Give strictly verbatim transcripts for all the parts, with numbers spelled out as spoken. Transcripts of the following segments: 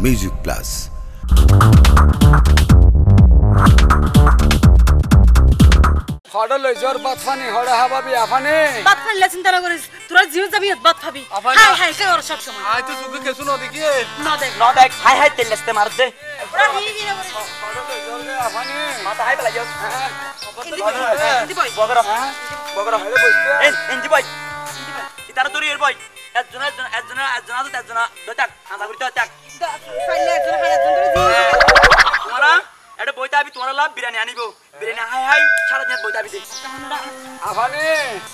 Music plus. হড় লই জোর Baat funny হড় হাবাবি আফানে Baat ফানলে চিন্তা না করিস তোরা জিও যাবি বাত খাবি হাই হাই কে ওর সব সময় আই তো সুকে কেসু ন দেখি না দেখ না দেখ হাই হাই তেলস্তে মার দে ওরা হি হি না করিস হড় লই জোর রে আফানে মাথা হাই পেলা যাও ইন্দি বই বগরা হ্যাঁ বগরা হলে বসতে এই ইঞ্জি বই ইতার তোর এর বই একজন একজন একজন একজন তো একজন দতাক আদা করতে দতাক ফাইলে একজন হাই একজন ধরে দি তোমারা এটা বইতা আবি তোমার লাভ বিরিয়ানি আনিবো বিরিয়ানি হাই হাই সারা দিন বইতা আবি দে আফানে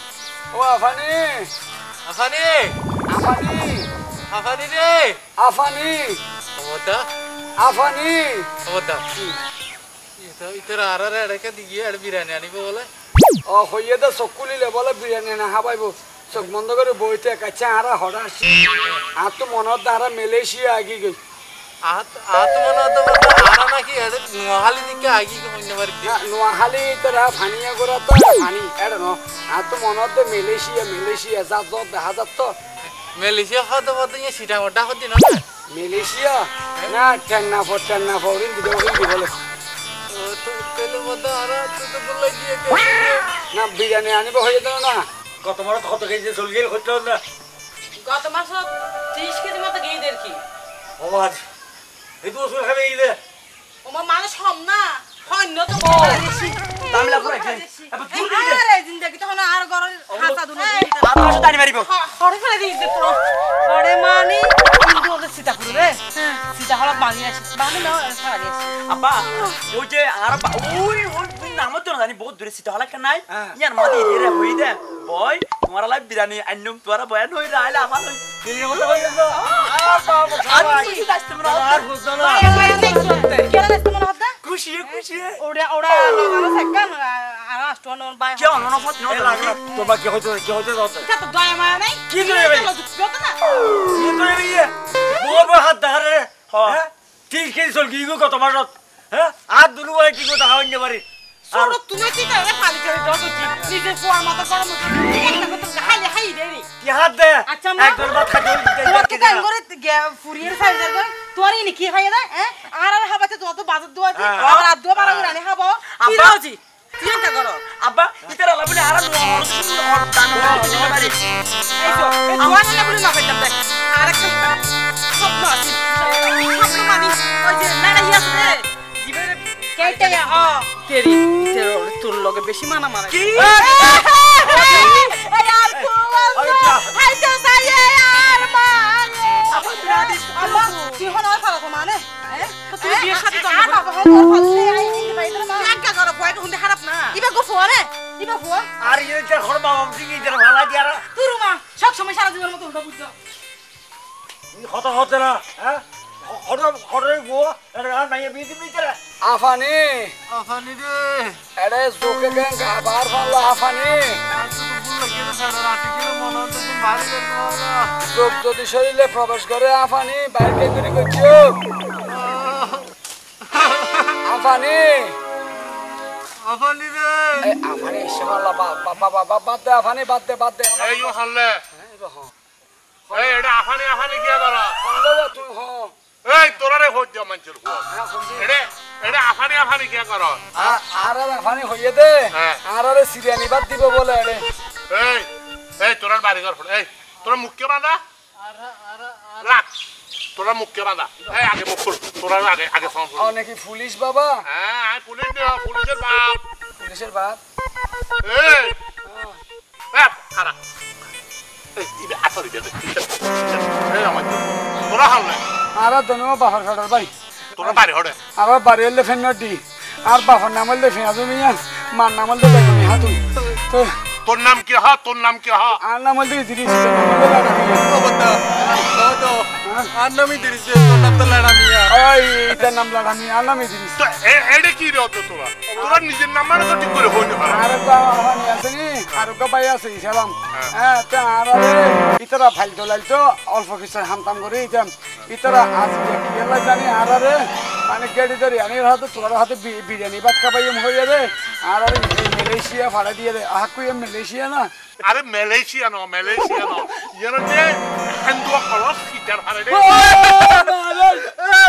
ও আফানে আফানি আফানি আফানি রে আফানি ওটা আফানি ওটা এটা ইতরা আরারে এডকে দিগিয়ে এড বিরিয়ানি আনিবো বলে ও হইয়ে তো চকুলিলে বলে বিরিয়ানি না হাবাইব চোখ বন্ধ করে বইতে কাছে আরা হড়া আসি আর তো মনত দ্বারা মালয়েশিয়া আগি গই আত আত্মনা তো আরা নাকি এড নোহালি দিকে আগি কইনে পারি নোয়াখালী তোরা ফানিয়া গোরা তো ফানি এড ন আর তো মনত দে মালয়েশিয়া মালয়েশিয়া যা যত দেখা যাত তো মালয়েশিয়া খাতে খাতে ইয়ে সিটা মোটা হতি না মালয়েশিয়া না টেন্না ফর টেন্না ফরিন দিবে ওই দিবলে ও তো তেলে মধ্যে আরা তো তো বলাই দিয়ে না বিরিয়ানি আনিব হয়ে দিল না কত বড় কত কেজি চল গেল হইতো না গত মাস ত্রিশ কেজি মতো গিয়ে দের কি ও আজ এই তো ওষুধ খাবে ইলে ওমা মানুষ হম না হন্য তো দামলা করে কি আবার তুই দে আরে জিন্দেগি তো হন আর গরর হাসা দুনো বাবা আসে টানি মারিব হড়ে ফেলে দিয়েছে তো হড়ে মানে কিন্তু ওদের সীতা পুরো রে সীতা হলা বানি আছে বানি না সারা দিয়েছে আব্বা ওই যে আর ওই ওই নাম তো না জানি বহুত দূরে সিটা হলা কেন নাই ইয়ার মাদি রে হই দে বয় তোমার লাই বিরিয়ানি আন্নুম তোরা বয়ান হই রাইলা আমার এই মত হই গেল আ বাবা খাওয়া কি দাস্তে মরা আর বুঝছো না কেন দেখতে মনে হচ্ছে খুশি খুশি ওড়া ওড়া লাগানো সেকান আর আষ্টন বাই কেউ অন্য ফট ন লাগে তোমার কি হইতো কি হইতো দাও তা তো দয়া মায়া নাই কি দয়া ভাই যত না কি দয়া ভাই বড় হাত ধরে হ্যাঁ ঠিক কেজি চল কি গো কত মারত হ্যাঁ আর দুলু ভাই কি গো দেখা হইনে পারি সরো তুমি কি তারে খালি করে দাও কি নিজে ফোয়ার মত করো একটা কথা খালি হাই দে রে কি হাত দে আচ্ছা মা একবার ভাত খাই তোর তো কান করে ফুরিয়ের সাইজার করে তোরই নি কি খাই দে হ্যাঁ আর আর হাবাতে তো তো বাজার দুয়া দি আর আর দুয়া বারা রানি খাবো কি রাজি চিন্তা করো আব্বা ইতারা লাবলে আর নো হর দান দিতে পারি এই তো এই দুয়া না বলে না পাইতাম দেখ আর একটা স্বপ্ন আছে স্বপ্ন মানে ওই যে নাড়া ইয়াছে রে জীবনে কেটে আ তেরি তোর লগে বেশি মানা মানা কি এই আর কোল হাই তো সাই আর মানে আব্বা তুই হন আর খারাপ মানে হ্যাঁ তুই বিয়ের সাথে তো আর বাবা হন ফলে আই নি বাইদর মা লাগা করো ভয় হুন্ডে খারাপ না ইবা গো ফোরে ইবা ফো আর ইয়ে যে খর বাবা সিঙ্গি যে ভালা দিয়ারা তুই রুমা সব সময় সারা জীবনের মতো উল্টা বুঝছো কত হতে না হ্যাঁ খর খরে গো এটা নাই বিদি বিতরা আফানি আফানি রে এড়ে জোকে গেন গাবার ফালা আফানি আজ তো ভুল লাগে না সারা রাতে কি মনে হচ্ছে তুমি বাড়ি যেতে না যোগ যদি শরীরে প্রবেশ করে আফানি বাইরে করে গেছো আফানি আফানি রে এই আফানি শালা বাবা বাবা বাবা বাদ দে আফানি বাদ দে বাদ দে এই ইউ হল্লে এই এটা আফানি আফানি কি করা বললো তুই হ এই তোরারে হই যা মঞ্চুর কো এডে এডে আফানি আফানি কি করা আর আর আফানি হইয়ে দে হ্যাঁ। আর আরে সিরিয়ানি বাদ দিব বলে এড়ে এই এই তোরার বাড়ি ঘর এই তোরা মুখ্য বাঁধা রাখ তোরা মুখ্য বাঁধা এই আগে মুখ খুল তোরা আগে আগে ফোন কর অনেক পুলিশ বাবা হ্যাঁ আই পুলিশ দিও পুলিশের বাপ পুলিশের বাপ এই এ খারা এই ইবে আসরি দে এই আমার তোরা হালে আর দনো বাহার ফাটার ভাই তোরা বাড়ি হড়ে আর বাড়ি এলে ফেন দি আর বাহার নাম হলে ফেয়াজু মিয়া মার নাম হলে বেগুনি হাতুন তো তোর নাম কি হা তোর নাম কি হা আর নাম হলে দিদি আর নামই দিছে তোর নাম তো লাড়া মিয়া ওই এটার নাম লাগামি আর নামই দিদি তো এডে কি রে তো তোরা তোরা নিজের নাম মানে তো ঠিক করে হইনি পারা আর বাহানি আছে নি আর গাবাই আছে সালাম হ্যাঁ তা আর ইতরা ফাইল দলাইল তো অল্প কিছু হামতাম করে ইতাম ইতরা আজ কি গেলা জানি আর আরে মানে গেড়ি ধরে আনি হাতে তোর হাতে বিরিয়ানি ভাত খাবাই হইয়া রে আর আরে মালয়েশিয়া ভাড়া দিয়ে রে আহ কই মালয়েশিয়া না আরে মালয়েশিয়া নো মালয়েশিয়া নো ইয়ার যে হিন্দু খরচ কিটার হারে রে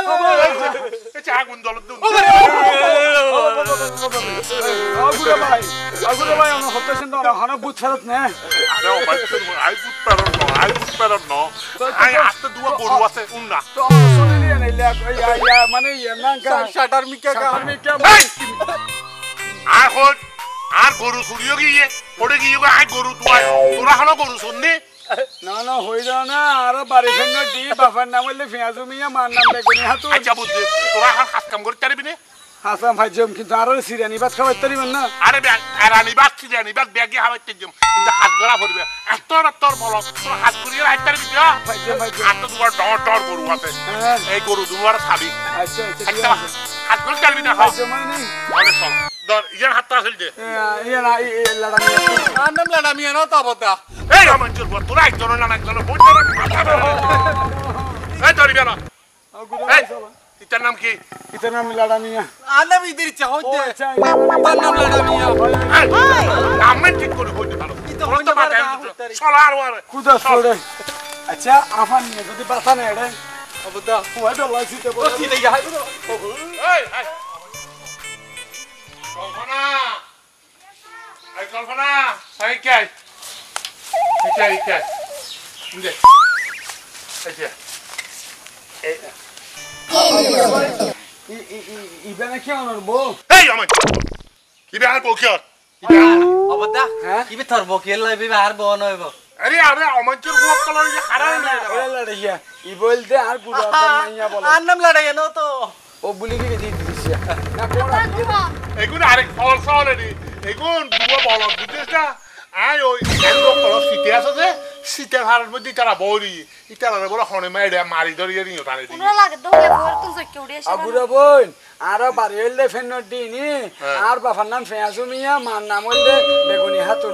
আগুরে ভাই আগুরে ভাই আমার হতেছেন তো হানা বুঝ ফেরত নে আরে ও ভাই আই বুট পারো না আই বুট পারো না আই আস্তে দুয়া গরু আছে উন্না তো শুনে নিয়ে নাইলে ইয়া ইয়া মানে ইয়া না কা শাটার মিকা কা মিকা আর হল আর গরু ছুড়িও গিয়ে পড়ে গিয়ে আই গরু তুই তোরা হানো গরু শুননি না না হই যাও না আর বাড়ি ফেন দি বাবার নাম হইলে ফিয়াজু মিয়া মার নাম বেগুনি হাতু আচ্ছা বুঝছি তোরা হাল কাজ কাম করতে পারবি না হাসান ভাই জম কিন্তু আর সিরিয়ানি ভাত খাওয়াইতে পারিবেন না আরে ব্যাগ আরানি বাদ সিরিয়ানি বাদ ব্যাগে হাওয়াইতে জম কিন্তু হাত গড়া পড়বে এত তোর বল তোর হাত করিয়ে হাইতে পারবি না ভাই জম ভাই জম হাত তো তোমার ডর ডর গরু আছে এই গরু দুয়ার খাবি আচ্ছা আচ্ছা একটা হাত করতে পারবি না ভাই জম মানে অনেক সব ধর ইয়ার হাতটা আসল যে ইয়া না লাড়া আর নাম লাড়া মিয়া না তা বতা এই আমার চোর বল তোরা একজন না একজন বই তোর এই ধরি বেনা এই ইতার নাম কি ইতার নাম লাড়া মিয়া আর নাম ইদির চা হইতে আচ্ছা তার নাম লাড়া মিয়া আমি ঠিক করে কইতে পারো তোর তো মাথায় সলার ওয়ার কুদা ছড়ে আচ্ছা আফান নিয়ে যদি বাসা না এড়ে বতা ওই তো লাইছিতে বল কি দেই হাই এই এই কল্পনা এই কল্পনা সাই কে কে কে কে এই যে এই ইবেনে কি অনর বো এই আমার ইবে আর বকিয়ত অবতা হ্যাঁ? ইবে তোর বকেল লাইবে আর বন হইব আরে আরে আমার চোর গোপ কলর যে খারাপ না ওই লড়াইয়া ই বলতে আর পুরো মাইয়া বলে আর নাম লাড়া কেন তো ও বুলি কি দি দিছে না কোন এগুন আরেক ফল সলে নি এগুন দুয়া বল বুঝছিস না আই ওই এলো কলর সিটে আছে যে সিটে হারার মধ্যে তারা বড়ি ইতারা বলে হনে মাইডা মারি ধরিয়ে নিও তারে দি পুরো লাগে দহলে ভোর তুই সকে উড়ে আসে আগুরা বোন আর বাড়ি হইলে ফেন দিনি আর বাবার নাম ফেয়াজু মিয়া মার নাম হইলে বেগুনি হাতুন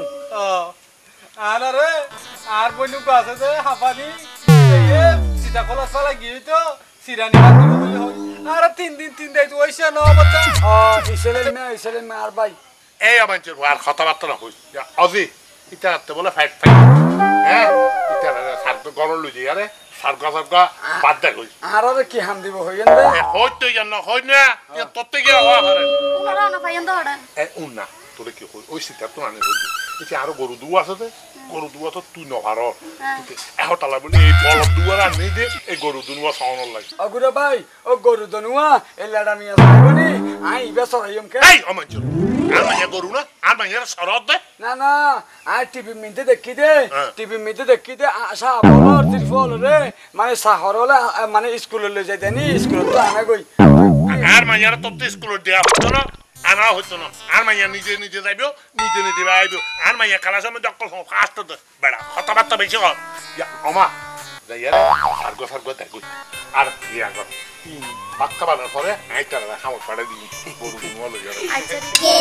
আর রে আর বনু আছে যে হাফানি এ সিটা কলা সালা গিয়ে তো সিরানি হাত বলে হই আর তিন দিন তিন দাই তো ওইসা ন বতা ও ইসলে মে ইসলে মে আর ভাই এই আমার চোর আর কথাবার্তা না কই আজি ইতারাতে বলে ফাইট ফাইট হ্যাঁ ইতারা সার তো গরল লই যায় আরে সার গা সার গা বাদ দে কই আর আর কি হাম দিব হইন দে হইতো জান না হই না তোতে গিয়ে হওয়া করে পুরো না ভাই এন্ড হড়া এ উন্না তোরে কি কই ওই সিটা তো আনে হই এটি আরো গরু দুয়া আছে দে গরু দুয়া তো তুই নহার এখন তালা বলি এই বল দুয়ার আর নেই দে এই গরু দুয়া সাউন্ড লাগে আগুরা ভাই ও গরু দনুয়া এ লাড়া মিয়া সাইবনি আই ইবে সরাইম কে এই আমার চোর আর মাইয়া গরু না আর মাইয়া সরদ দে না না আর টিভি মিতে দেখি দে হ্যাঁ। টিভি মিতে দেখি দে আশা বলর ত্রিফল রে মানে সাহর হলে মানে স্কুলে লই যাই দেনি স্কুলে তো আনা গই আর মাইয়া তো তো স্কুল দেয়া হতো না আনা হতো না আর মাইয়া নিজে নিজে যাইবো নিজে নিজে আইবো আর মাইয়া খেলার সময় দক্কল ফাস্ট দে বেড়া কথাবার্তা বেশি কর ইয়া ওমা যাইয়া আর গো সার গো দেখো আর ইয়া গো ভাত খাবার পরে আইতারা খামত পাড়ে দিই গরু দুয়া লই যাবে আচ্ছা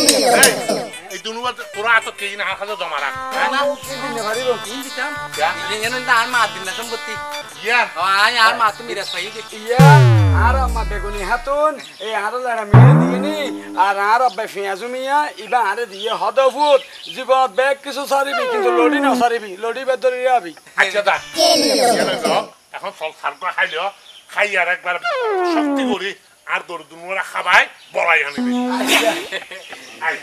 এই দুনুয়া তোরা তো কেজি না খাজা জমা রাখ না দিনে ভারিব ইন দিতাম ইয়া ইন আর মা দিন না সম্পত্তি ইয়া আয় আর মা তুমি রাস পাই ইয়া আর আমা বেগুনি হাতুন এই আর লাড়া মিয়া দিনি আর আর আব্বা ফিয়াজু মিয়া ইবা আর দিয়ে হদফুত জীবন ব্যাগ কিছু সারিবি কিন্তু লড়ি না সারিবি লড়ি বেদরি আবি আচ্ছা দা এখন ফল সার গো খাইলো খাই আর একবার শক্তি করি আর গরু দুনুয়া খাবাই বড়াই আনিবি আই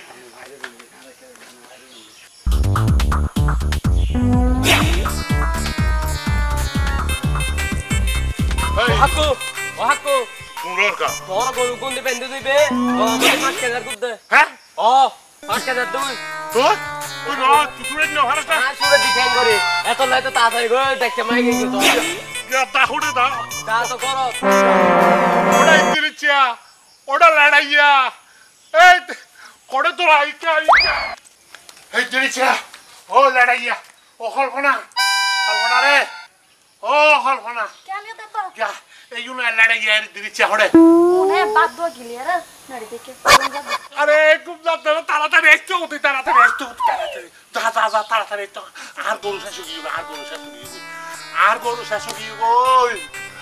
হাকু ও হাকু দুনুয়ার কা তোর গরু কোন দিবেন দিবে ও আমাদের পাঁচ কেজার দুধ দে হ্যাঁ ও পাঁচ কেজার দুধ তো তুই না তুই না হারাটা আর শুনে ডিফেন করে এত লাই তো তাড়াতাড়ি গো দেখতে মাই গেছি তো ইয়া তাহুড়ে দা তা তো করো ওটা ইতিরিচা ওটা লড়াইয়া এই করে তো আইকা আইকা এই ইতিরিচা ও লড়াইয়া ও কল্পনা কল্পনা রে ও কল্পনা কেন দাদা क्या এই ইউনা লড়াইয়া ইতিরিচা হড়ে ওনে বাদ দো গিলিয়ার নড়ি দেখে আরে খুব যাতে তাড়াতাড়ি একটু হতে তাড়াতাড়ি একটু হতে তাড়াতাড়ি যা যা যা তাড়াতাড়ি একটু আর গরু শেষ গিয়ে আর গরু শেষ গিয়ে আর গরু শেষ গিয়ে ওই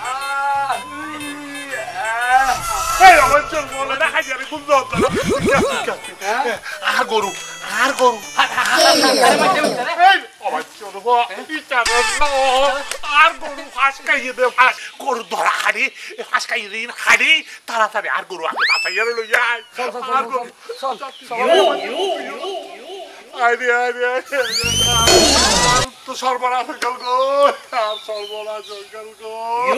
এই আমার চল বলে না খাই যাবে খুব যাতে আর গরু আর গরু আরে মাঝে উঠে রে এই আমার চলব ইটার আর গরু ফাঁস খাইয়ে দে ফাঁস গরু ধরা হাড়ি ফাঁস খাইয়ে দিন হাড়ি তাড়াতাড়ি আর গরু আগে বাঁচাইয়া লই যায় চল চল আর গরু চল চল আরে আরে তো সর্বনাশ হয়ে গেল গো আর সর্বনাশ হয়ে গেল গো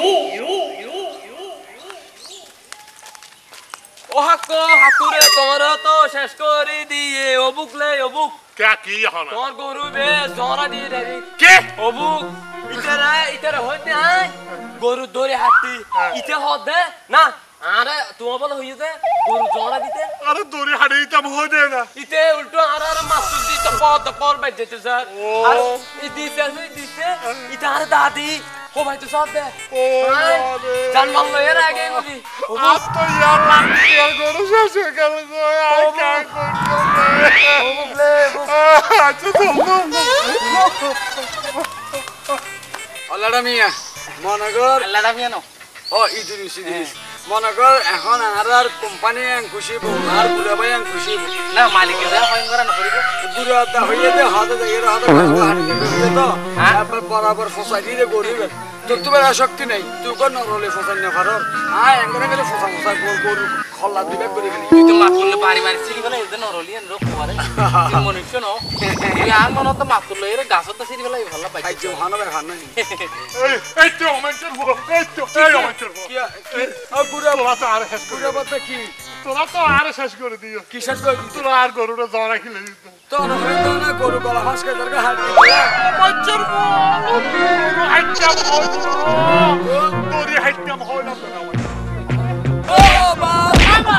ও হাকো হাকুরে তোর তো শেষ করে দিয়ে অবুকলে অবুক কে কি এখন তোর গরু বে জরা দিয়ে দেরি কে অবুক ইতারা ইতারা হইতে আই গরু দড়ি হাঁটি ইতে হদে না আরে তোমার বলে হইতে গরু জরা দিতে আরে দড়ি হাড়ি তেম হয়ে দে না ইতে উল্টো আর আর মাসুদ দিতে পদ পর বাই যেতে স্যার আর ই দিতে ই দিতে ইতে আর দাদি ও ভাই তো সব দে ও জান মারলো এর আগে বলি আজ তো ইয়ার লাগছে আর গরু শেষ হয়ে গেল গো আর কে করবে আচ্ছা তো আল্লাহটা মিয়া মনে কর আল্লাহটা মিয়া নো ও ইদিরিস ইদিরিস মনে কর এখন আর আর কোম্পানি আং খুশি আর বুড়া ভাই আং খুশি না মালিকের দা হয় করা না করিব বুড়া দা হইয়ে দে হাতে দে এর হাতে হাড়ি দে তো তারপর বরাবর ফসাই দিয়ে গরিব তো তোমার শক্তি নাই তুই কোন রলে ফসাই না পারো আয় এঙ্গরে গেলে ফসা ফসা গোল গোল খল্লা দিবে করে গেলি তুই তো মাত করলে পারি মারি সিরি বলে এদের নরলি এন রোক করে তুই মনুষ্য ন তুই আর মন তো মাত করলে এর গাছত তো সিরি বলে ভালো পাই আই যে হানো বে হানো এই এই তো অমেন্টের বড় এই তো এই অমেন্টের বড় কি আ বুড়া তোরা তো আর শেষ করে বুড়া বাতা কি তোরা তো আর শেষ করে দিও কি শেষ করে তোরা আর গরুটা জরা খিলে দিত তো না হইতো না গরু গলা হাসকে দরগা হাড়ি বাচ্চার গরু হাইটা হয় তোরি হাইটা হয় না তোরা ও বাবা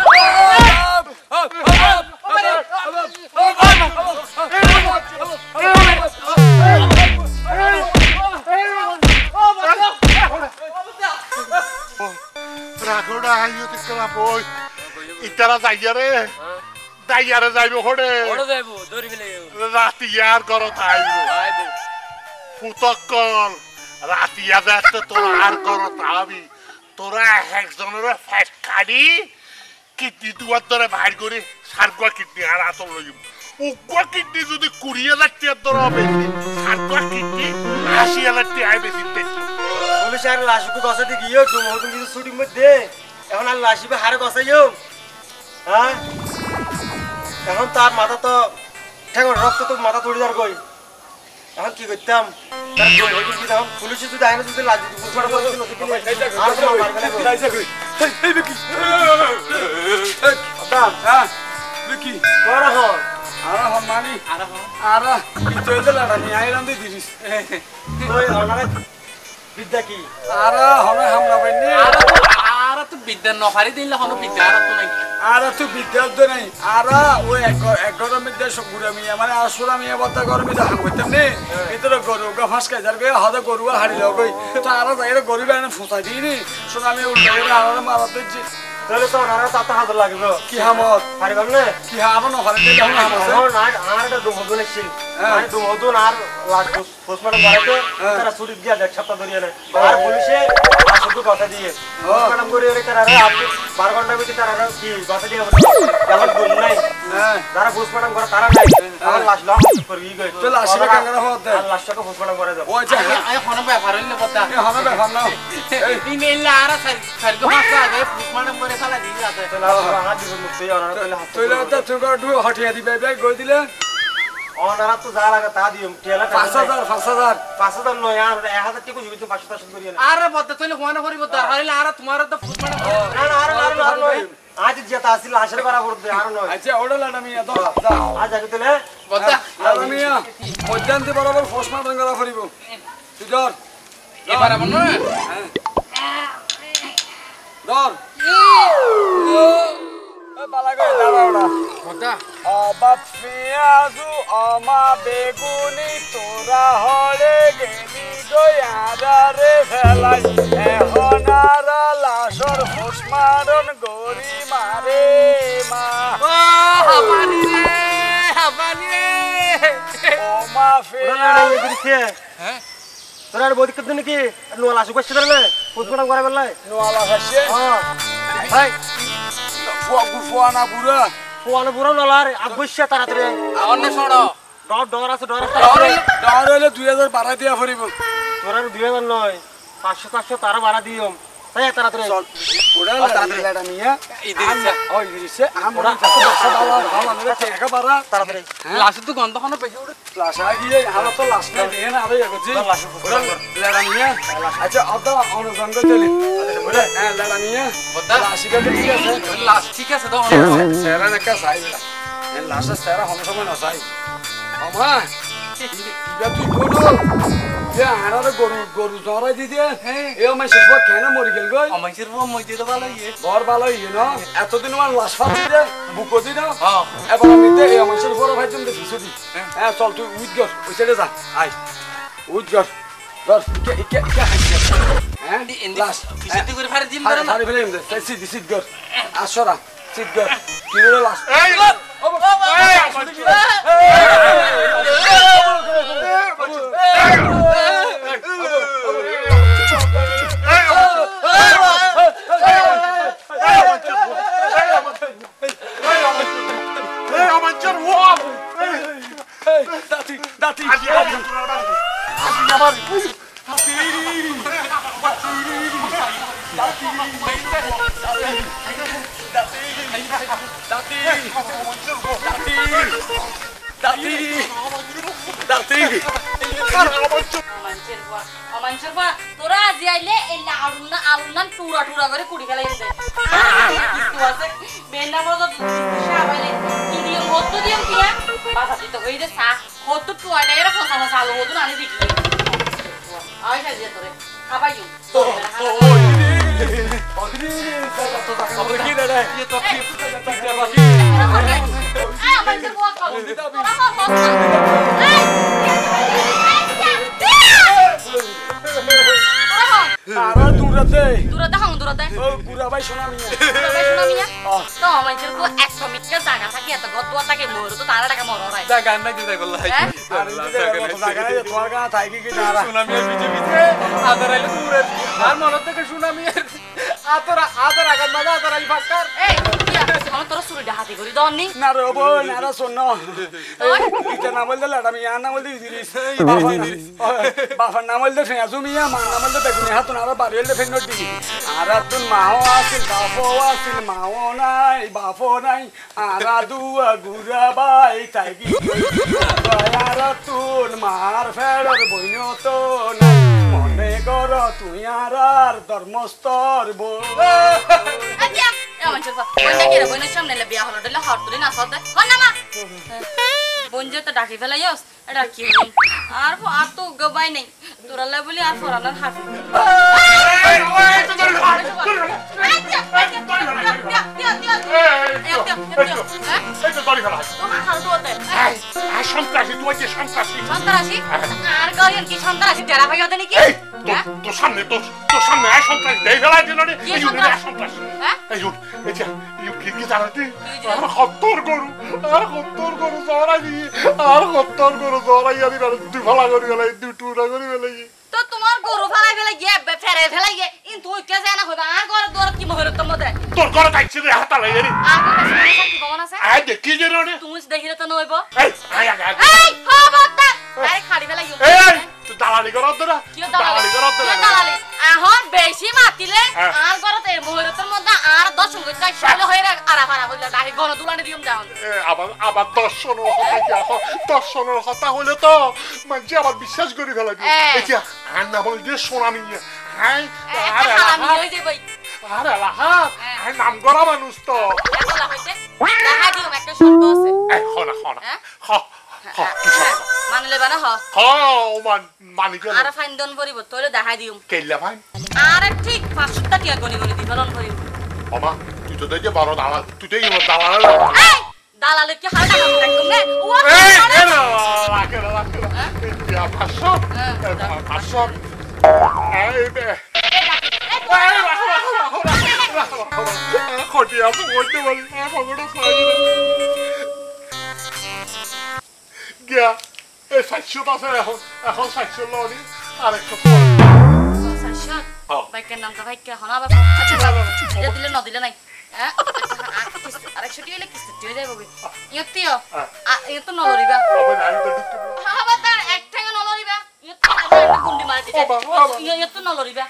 রাখোড়া হাইও তিকলা বই ইতারা যাইয়ারে যাইয়ারে যাইবো হড়ে ওড় যাইব দড়ি ফেলে রাতি আর করো তাইবো আইব ফুতকল রাতি আজাতে তোরা আর করো তাবি তোরা একজনের ফ্যাট কাটি কিডনি দুয়ার ধরে বাইর করে সারগুয়া কিডনি আর আতর লইব উগুয়া কিডনি যদি কুড়ি হাজার টিয়ার ধরে হবে সারগুয়া কিডনি আশি হাজার টিয়ায় বেশি দেখছি পুলিশ আর লাশকে গসাতে গিয়েও তুমি হতো কিছু শুটিং মধ্যে এখন আর লাশিবে হারে গসাইও হ্যাঁ এখন তার মাথা তো ঠেঙ্গর রক্ত তো মাথা তড়ি যার কই এখন কি করতাম তার গোল হয়ে কি দাম পুলিশে যদি আইনা যদি লাজি দিব পুরো বড় বড় নদী দিলে আর তো মার গেলে যাইছে কই এই বিকি আদা হ্যাঁ বিকি করা হল আর হম মানি আর আর কি চলতে লাড়া নি আইরাম দি দিরিস তুই অনারে বিদ্যা কি আর হমে হামলা বাইনি আর আর তো বিদ্যা নফারি দিলে হনো বিদ্যা আর তো নাই আর তুই বিদ্যার তো নাই আর ওই এক এক গরম মধ্যে সগুরা মিয়া মানে আসুরা মিয়া বতা গরম মধ্যে হাম করতাম নে ভিতরে গরু গা ফাঁসকা যার গে হাতে গরু হাড়ি লগই তো আর যাইরে গরু বাইনে ফুসাই দিনি শোনা আমি উল্টা করে আর মারতে যে তাহলে তো অনারে তাতে হাত লাগবে কি হামত পারি পারবে না কি হাম ন হারে দিলে হাম হাম আছে আর আর আর এটা দুমদুন এসেছিল আর দুমদুন আর লাশ পোস্টমর্টম করাতে তারা ছুটি দিয়া দেখ সপ্তাহ ধরিয়ে না আর পুলিশে শুধু কথা দিয়ে পোস্টমর্টম করে রে তারা আপনি বারো ঘন্টার ভিতরে তারা কি কথা দিয়ে যেমন গুণ নাই যারা পোস্টমর্টম করে তারা নাই আমার লাশ লাশ করে ই গই তো লাশে কাঙ্গারা হতে আর লাশটাকে পোস্টমর্টম করে দাও ও যা আই হনো ব্যাপার হইলে বতা এ হামে ব্যাপার না এই তিন এলা আর সার গো হাসা আগে পুষ্মাডম করে ফেলা দিয়ে যাতে তো লাশ ভাঙা দিব মুক্তি অনারা কইলে হাত তুইলে তো তুই গড় হটিয়া দিবে বে গই দিলে অনারা তো যা লাগা তা দিও টেলা পাঁচ হাজার পাঁচ হাজার পাঁচ হাজার নয় আর এক হাজার টাকা জুবিতে পাঁচশো টাকা করিয়ে না আর বতা তুইলে হনো করিব তো হইলে আর তোমার তো পুষ্মাডম না না আর আর আর নয় আজ যেটা আসিল আশার করা করতে আর নয় আচ্ছা ওটা লাডা মিয়া তো যা আজ আগে তেলে বতা লাডা মিয়া মধ্যান্তে বরাবর ফসমা বাঙ্গালা করিব তুই ধর এবার আমন না ধর এ বালা করে দাঁড়া ওটা বতা অবাব পিয়াজু অমা বেগুনি তোরা হলে গেলি দয়ারে ফেলাই এখন আর লাশর ফসমারন গরি মারে মা ও হাবানি রে হাবানি রে অমা ওরা ফিয়া লড়াই করেছে হ্যাঁ তোরা আর বদি কত নাকি নোয়াল আসু কষ্ট করে না পুষ্পটা করে বললাই নোয়ালা হাসে হ্যাঁ ভাই ফুয়া গুফুয়া না বুড়া ফোন পুরো নলার আগুশা তাড়াতাড়ি অন্য শোনো ডর ডর আছে ডর আছে ডর হইলে- ডর হইলে দুই হাজার বাড়া দিয়া ফুরিব তোর আর দুই হাজার নয় পাঁচশো পাঁচশো তারা ভাড়া দিও তাই তাড়াতাড়ি চল ওরা লেটা নিয়ে ইদিরিসা। ও ইদিরিসে আমরা ভালো ভালো আমরা টাকা বাড়া তাড়াতাড়ি লাস্টে তো গন্ধ খানো পেছে ওটা লাশা গিয়ে হারা তো লাশ নাই দেন আরে এগোছি ওরা লেটা নিয়ে আচ্ছা আদা অনুসন্ধান চলে ওরা হ্যাঁ লেটা নিয়ে বদা লাশিটা ঠিক আছে লাস্ট ঠিক আছে তো সেরা নাকা সাইলা এন লাশা সেরা হম সময় না সাই আমা ইবা তুই কোন এ হারারে গরু গরু জরাই দি দে এ আমি সব কেন মরি গেল গই আমাদের রুম মইতে তো ভালো ইয়ে ঘর ভালো ইয়ে না এতদিন আমার লাশ ফাচ্ছি দে বুকো দি না হ্যাঁ এবার আমি দে এই আমার সব বড় ভাই তুমি দেখি দি হ্যাঁ চল তুই উইথ গর ওই সাইডে যা আই উইথ গর ধর কে কে কে হ্যাঁ লাশ পিছেতে করে ফাড়ে দিন হারে ধরে না হারে ফেলে দে সিট সিট গর আসরা সিট গর কি রে লাশ এই এই আমার এই আমার চর ওয়াম এই দাতি দাতি আজি আজি আমার দাতি দাতি দাতি অমাঞ্চের পর অমাঞ্চের পর তোরা আজি আইলে এই আলুন না আলুন না টুরা টুরা করে কুড়ি ফেলাই দিতে কিছু আছে বেন্না বড় সাবাইলে কি দিয়ে মত দিয়ে কিয়া বাসা দিতে হইরে সা কত টুয়াটা এরা ফসা ফসা আলু হতো না দেখি আই সাজিয়ে তোরে খাবাইও খবর কি রে ये तो ठीक ठीक है बाकी আয় অমাঞ্চের পর খাও তোরা খাও তারা দূরতে দূরতে খাও দূরতে ও গুড়া ভাই শোনা মিয়া দূরতে শোনা মিয়া তো অমাঞ্চের পর একশো মিটার জায়গা থাকে এত গদ্দুয়া থাকে মোর তো তারা টাকা মর রাই जा गाना दिदा गल्ला है আর এই জায়গা নাই তোর গা থাকি কি তারা সুনামি বিজে বিজে আদর আইলে দূরে আর মন থেকে সুনামি আতর আদর আগাত না আদর আই ফাকার এই কিয়া আমার তোর সুরি হাতি করি দনি না রে বো না রে শোন ইটা নাম বলতে লাডা মিয়া নাম বলতে দিরিস বাবার নাম বলতে ফেয়াজু মিয়া মা নাম বলতে বেগুনি হাত না বাড়ি হলতে ফেন নটি আর তুন মাও আসিল বাপো আসিল মাও নাই বাপো নাই আর দুয়া গুরা বাই তাইগি আর তুন মার ফেরর বইনো তো নাই মনে কর তুই আর আর ধর্মস্তর বো আচ্ছা অমাঞ্চের পর বন্ধে কি রে বইনের সামনে লে বিয়া হলো দলে হাত তুলি না সদে হন না মা বন্ধে তো ডাকি ফেলাইস এটা কি হই আর আর তো গবাই নাই তোরা লে বলি আর ফরানার হাত এই তো দড়ি ফেলা তোমার খাল দোতে এই আর সন্ত্রাসী তুই যে সন্ত্রাসী সন্ত্রাসী আর গাড়িয়ান কি সন্ত্রাসী টেরা ভাই ওদের নাকি এই তোর তোর সামনে তোর তোর সামনে আর সন্ত্রাসী দেই ফেলা দিল রে কি এই সন্ত্রাস? সন্ত্রাসী হ্যাঁ এই উঠ এই যে ইউ কি কি জানাতি আর হত্তর গরু আর হত্তর গরু জড়াই দি আর হত্তর গরু জড়াই দি আর দুই ফলা করি গেলাই দুই টুরা করি গেলাই তো তোমার গরু ফেলাই ফেলাই গিয়ে ফেরে ফেলাই গিয়ে ইন তুই কে জানা হইবা আর ঘর দর কি মহরত মধ্যে তোর ঘরে থাকছে রে হাতা লাগে রে আর কি ভগবান আছে আই দেখি যে রে তুমি দেখিলে তো নইব এই আই আই এই খবরদার আরে খাড়ি ফেলাই গিয়ে এই তুই দালালি করত না কিও দালালি করত কিও না দালালি এখন বেশি মাতিলে হ্যাঁ। আর ঘরতে মহরতের মধ্যে আর দশ সঙ্গে চাই শালে হইরা আরা ফারা হইলা ডাহি গণ দুলানে দিম যাও আবার আবার দর্শনের কথা কি এখন দর্শনের কথা হলে তো মানে আবার বিশ্বাস করে ফেলা দিই হ্যাঁ। এই যে আর না বল যে সোনা মিয়া হ্যাঁ আর একটা হারামি হই যাবে আর এলাহা হ্যাঁ। আর নাম করা মানুষ তো একলা হইতে দেখা দিম একটা শর্ত আছে এই হনা হনা হ্যাঁ? হ হ কি শর্ত? মানলে বানা হ হ মান মানি গেল আর ফাইন দন করিব তোরে দেখা দিম কেল্লা ভাই আর ঠিক পাঁচশো টাকা গনি গনি দিবলন করিব মামা তুই তো দেখে বড় দালাল তুই তো এই দালাল এই দালালে কি হালটা কাম দেখুম নে ও এই এই না রাখে না রাখে না এই দিয়া পাঁচশো হ্যাঁ, এই পাঁচশো এই বে খটিয়া পড়তে পারি পকেটে খাই গিয়া এই সাতশো আছে এখন এখন সাতশো লনি আর একশো সাইশাত হ্যাঁ। বাইকের নাম তো ভাই কে হনা বাবা আচ্ছা দিলে দিলে ন দিলে নাই হ্যাঁ আরেকশো টি হলে কিস্তি বৃষ্টি হয়ে যাবে ইয়তিও ইয়ত নলরিবা আবার আমি তো ঢুকতে আবার তার এক ঠ্যাঙে নলরিবা ইয়ত একটা গুন্ডি মারি দিছে ইয়ত নলরিবা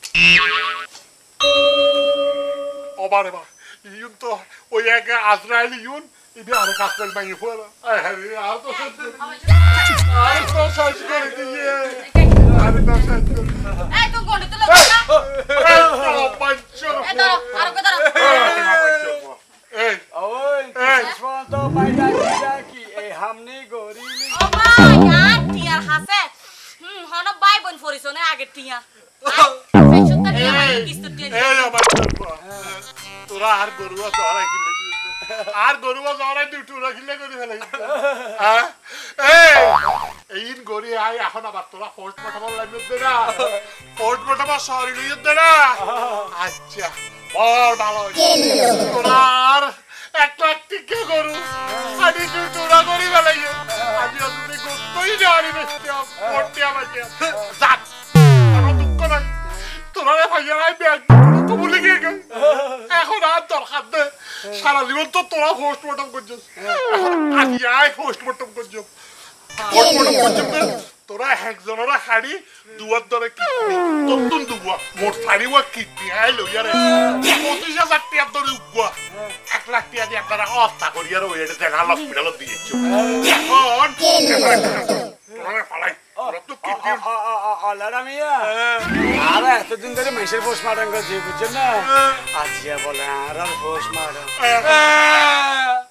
ওবারে বা ইউন তো ওই এক আজরাইল ইউন ইবি আর কাস্টাল বাঙ্গি ফুলা আরে আর তো আর তো সাইজ করে দিয়ে আর তো সাইজ করে এই তো গন্ডি তো লাগা এই তো পাঁচশো এই তো আর কো দাঁড়া এই ওই কিসমন তো বাইদা কিরা কি এই হামনি গরিলি ও ভাই আর টিয়ার হাসে হুম হন ভাই বোন ফরিছনে আগে টিয়া পেছনটা টিয়া মানে কিস্ত টিয়া এই আমার তোরা আর গরুয়া জরা কিলে আর গরুয়া জরা দুটুরা কিলে করে ফেলে হ্যাঁ এই এইন গরি আই এখন আবার তোরা পোস্ট মর্টম লাগবে না পোস্ট মর্টম সরি লইয়ে দে না আচ্ছা বড় ভালো তোরা আর এক লাখ টিকে গরু আদি দুটুরা করি ফেলে আমি যদি গোস্তই জানি বেশি পড়তে আমাকে যাক আমার দুঃখ নাই তোরা ভাইয়ারাই ব্যাগ তো ভুলে গিয়ে গেল এখন আর দরকার নেই সারা জীবন তো তোরা পোস্টমর্টম করছিস আজ আয় পোস্টমর্টম করছিস পোস্টমর্টম করছিস তোরা একজনেরা শাড়ি দুয়ার ধরে কিডনি নতুন দুয়া মোট শাড়ি ওয়া কিডনি আয় লইয়া রে পঁচিশ হাজার টিয়ার ধরে উগুয়া এক লাখ টিয়া দিয়ে আপনারা অবস্থা করিয়া রে ওইটা জেনারেল হসপিটালত দিয়েছ এখন তোরা ফালাই তোরা তো কিডনি অলারা মিয়া আর এতদিন ধরে মেসের পোস্টমার্টম করছি বুঝছেন না আজিয়া বলে আর আর পোস্টমার্টম